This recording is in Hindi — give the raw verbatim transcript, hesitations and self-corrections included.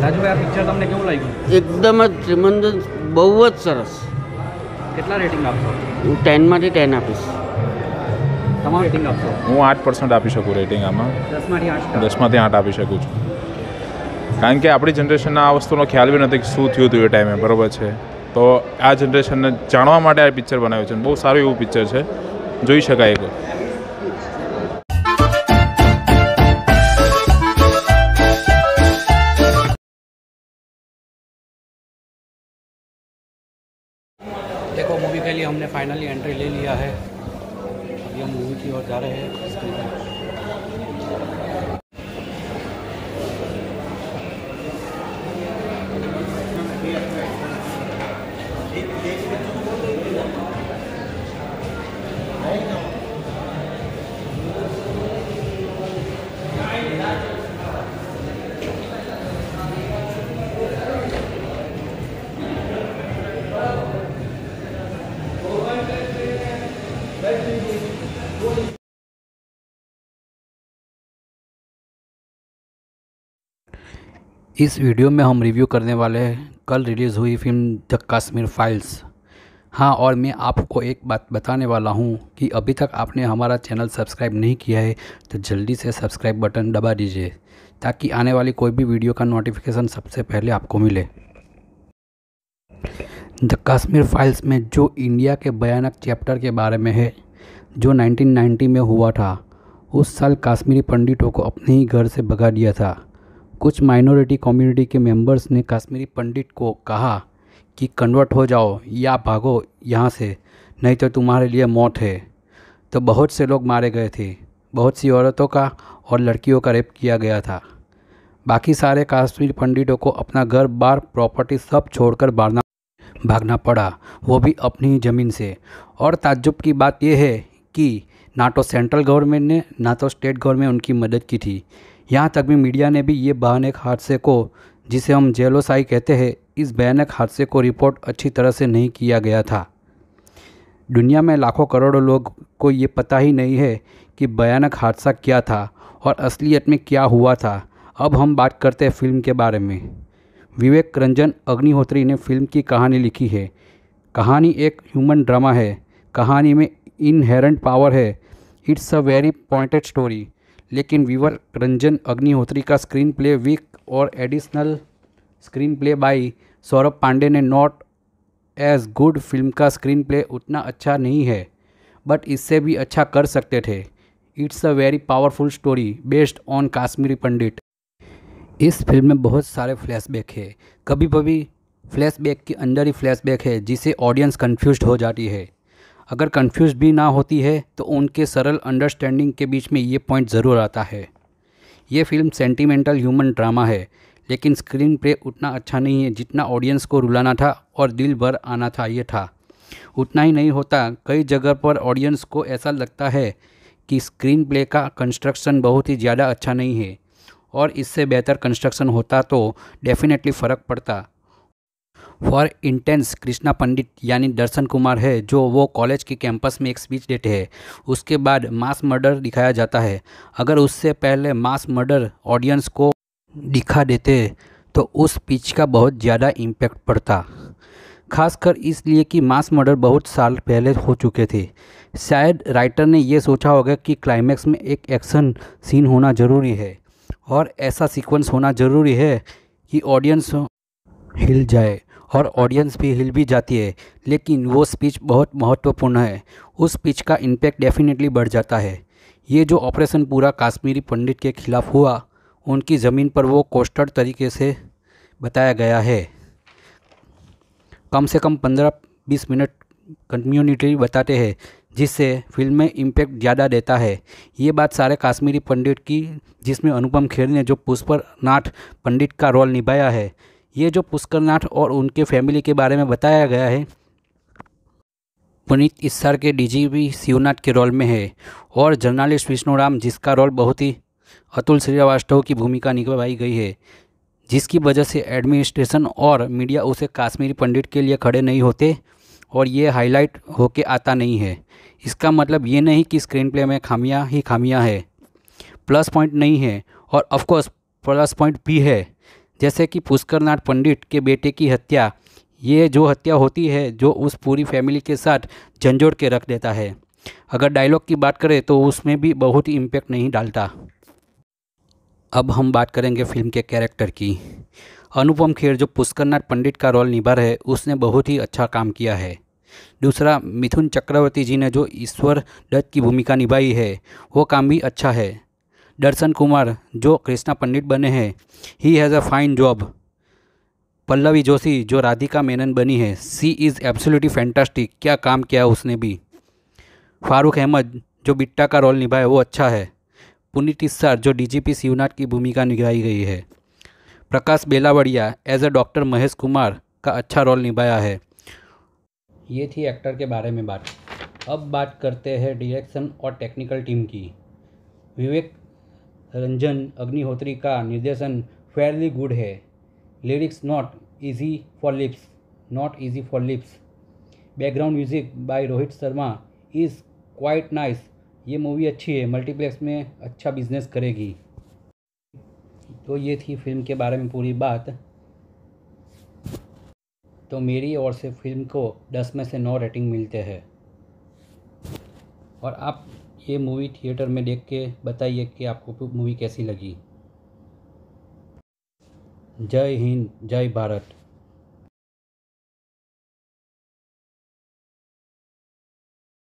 રાજુભાઈ, આ પિક્ચર તમને કેવું લાગ્યું? એકદમ જ ટ્રીમન્ડસ, બહુ જ સરસ. કેટલા રેટિંગ આપશો? હું ટેનમાંથી ટેન આપીશ. તમારું રેટિંગ આપશો? હું આઠ પર્સન્ટ આપી શકું રેટિંગ આમાં. દસમાંથી આઠ? દસમાંથી આઠ આપી શકું છું. કારણ કે આપણી જનરેશનના આ વસ્તુનો ખ્યાલ બી નથી કે શું થયું હતું એ ટાઈમે, બરાબર છે. તો આ જનરેશનને જાણવા માટે આ પિક્ચર બનાવ્યું છે. બહુ સારું એવું પિક્ચર છે, જોઈ શકાય એક. देखो, मूवी के लिए हमने फाइनली एंट्री ले लिया है. अब ये मूवी की ओर जा रहे हैं. इस वीडियो में हम रिव्यू करने वाले हैं कल रिलीज़ हुई फिल्म द कश्मीर फाइल्स. हाँ, और मैं आपको एक बात बताने वाला हूँ कि अभी तक आपने हमारा चैनल सब्सक्राइब नहीं किया है तो जल्दी से सब्सक्राइब बटन दबा दीजिए ताकि आने वाली कोई भी वीडियो का नोटिफिकेशन सबसे पहले आपको मिले. द कश्मीर फाइल्स में जो इंडिया के भयानक चैप्टर के बारे में है जो नाइनटीन नाइंटी में हुआ था. उस साल कश्मीरी पंडितों को अपने ही घर से भगा दिया था. कुछ माइनॉरिटी कम्युनिटी के मेंबर्स ने कश्मीरी पंडित को कहा कि कन्वर्ट हो जाओ या भागो यहाँ से, नहीं तो तुम्हारे लिए मौत है. तो बहुत से लोग मारे गए थे. बहुत सी औरतों का और लड़कियों का रेप किया गया था. बाकी सारे कश्मीरी पंडितों को अपना घर बार प्रॉपर्टी सब छोड़कर भागना भागना पड़ा, वो भी अपनी ही ज़मीन से. और ताज्जुब की बात यह है कि ना तो सेंट्रल गवर्नमेंट ने ना तो स्टेट गवर्नमेंट उनकी मदद की थी. यहाँ तक भी मीडिया ने भी ये भयानक हादसे को, जिसे हम जेलोसाई कहते हैं, इस भयानक हादसे को रिपोर्ट अच्छी तरह से नहीं किया गया था. दुनिया में लाखों करोड़ों लोग को ये पता ही नहीं है कि भयानक हादसा क्या था और असलियत में क्या हुआ था. अब हम बात करते हैं फिल्म के बारे में. विवेक रंजन अग्निहोत्री ने फिल्म की कहानी लिखी है. कहानी एक ह्यूमन ड्रामा है. कहानी में इनहेरेंट पावर है. It's a very pointed story. लेकिन विवेक रंजन अग्निहोत्री का स्क्रीन प्ले वीक और additional screenplay by Saurabh Pandey ने नॉट एज गुड. फिल्म का स्क्रीन प्ले उतना अच्छा नहीं है बट इससे भी अच्छा कर सकते थे. It's a very powerful story based on Kashmiri Pandit. इस फिल्म में बहुत सारे फ्लैशबैक है. कभी कभी फ्लैशबैक के अंदर ही फ्लैशबैक है जिससे ऑडियंस कंफ्यूज्ड हो जाती है. अगर कंफ्यूज भी ना होती है तो उनके सरल अंडरस्टैंडिंग के बीच में ये पॉइंट ज़रूर आता है. ये फिल्म सेंटिमेंटल ह्यूमन ड्रामा है लेकिन स्क्रीन प्ले उतना अच्छा नहीं है जितना ऑडियंस को रुलाना था और दिल भर आना था ये था. उतना ही नहीं होता, कई जगह पर ऑडियंस को ऐसा लगता है कि स्क्रीन प्ले का कंस्ट्रक्शन बहुत ही ज़्यादा अच्छा नहीं है और इससे बेहतर कंस्ट्रक्शन होता तो डेफिनेटली फ़र्क पड़ता. फॉर इंटेंस कृष्णा पंडित यानी दर्शन कुमार है जो वो कॉलेज के कैंपस में एक स्पीच देते हैं. उसके बाद मास मर्डर दिखाया जाता है. अगर उससे पहले मास मर्डर ऑडियंस को दिखा देते तो उस स्पीच का बहुत ज़्यादा इम्पैक्ट पड़ता. खासकर इसलिए कि मास मर्डर बहुत साल पहले हो चुके थे. शायद राइटर ने ये सोचा होगा कि क्लाइमैक्स में एक एक्शन सीन होना ज़रूरी है और ऐसा सीक्वेंस होना ज़रूरी है कि ऑडियंस हिल जाए और ऑडियंस भी हिल भी जाती है. लेकिन वो स्पीच बहुत महत्वपूर्ण है. उस स्पीच का इम्पैक्ट डेफिनेटली बढ़ जाता है. ये जो ऑपरेशन पूरा कश्मीरी पंडित के खिलाफ हुआ, उनकी ज़मीन पर वो कोस्टर तरीके से बताया गया है. कम से कम पंद्रह बीस मिनट कम्युनिटी बताते हैं जिससे फिल्म में इम्पैक्ट ज़्यादा देता है. ये बात सारे कश्मीरी पंडित की, जिसमें अनुपम खेर ने जो पुष्कर नाथ पंडित का रोल निभाया है. ये जो पुष्कर नाथ और उनके फैमिली के बारे में बताया गया है. पुनीत इस्सार के डीजीपी शिवनाथ के रोल में है और जर्नलिस्ट विष्णुराम जिसका रोल बहुत ही अतुल श्रीवास्तव की भूमिका निभाई गई है, जिसकी वजह से एडमिनिस्ट्रेशन और मीडिया उसे कश्मीरी पंडित के लिए खड़े नहीं होते और ये हाईलाइट होके आता नहीं है. इसका मतलब ये नहीं कि स्क्रीन प्ले में खामियां ही खामियां है, प्लस पॉइंट नहीं है. और ऑफकोर्स प्लस पॉइंट भी है. जैसे कि पुष्कर नाथ पंडित के बेटे की हत्या। ये जो हत्या होती है जो उस पूरी फैमिली के साथ झंझोड़ के रख देता है। अगर डायलॉग की बात करें तो उसमें भी बहुत ही इम्पैक्ट नहीं डालता। अब हम बात करेंगे फिल्म के कैरेक्टर की। अनुपम खेर जो पुष्कर नाथ पंडित का रोल निभा रहे उसने बहुत ही अच्छा काम किया है। दूसरा, मिथुन चक्रवर्ती जी ने जो ईश्वर दत्त की भूमिका निभाई है वो काम भी अच्छा है। दर्शन कुमार जो कृष्णा पंडित बने हैं, he has a fine job. Pallavi Joshi जो राधिका मेनन बनी है, सी इज़ एब्सोल्युटली फैंटास्टिक, क्या काम किया उसने भी। फारूक अहमद जो बिट्टा का रोल निभाया वो अच्छा है। पुनीत इस्सार जो डीजीपी शिवनाथ की भूमिका निभाई गई है। Prakash Belawadi as a doctor Mahesh Kumar का अच्छा रोल निभाया है। ये थी एक्टर के बारे में बात। अब बात करते हैं डायरेक्शन और टेक्निकल टीम की। विवेक रंजन अग्निहोत्री का निर्देशन फेयरली गुड है। Lyrics not easy for lips not easy for lips. Background music by Rohit Sharma is quite nice. ये मूवी अच्छी है, मल्टीप्लेक्स में अच्छा बिजनेस करेगी। तो ये थी फिल्म के बारे में पूरी बात। तो मेरी ओर से फिल्म को दस में से नौ रेटिंग मिलते हैं। और आप ये मूवी थिएटर में देख के बताइए कि आपको मूवी कैसी लगी। जय हिंद, जय भारत।